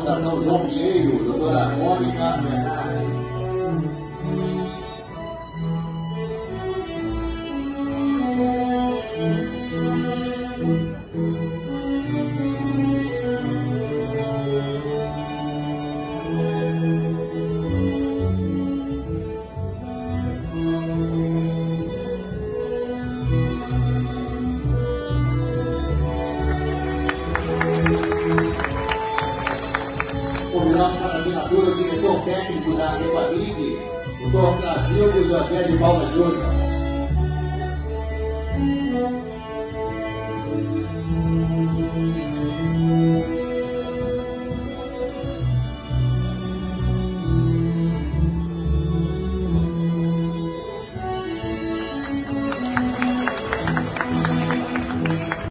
Fundação João Pinheiro, doutora Mônica Bernardi. Convidamos para a assinatura o diretor técnico da EPABIG, doutor Brasilio José de Paula Júnior.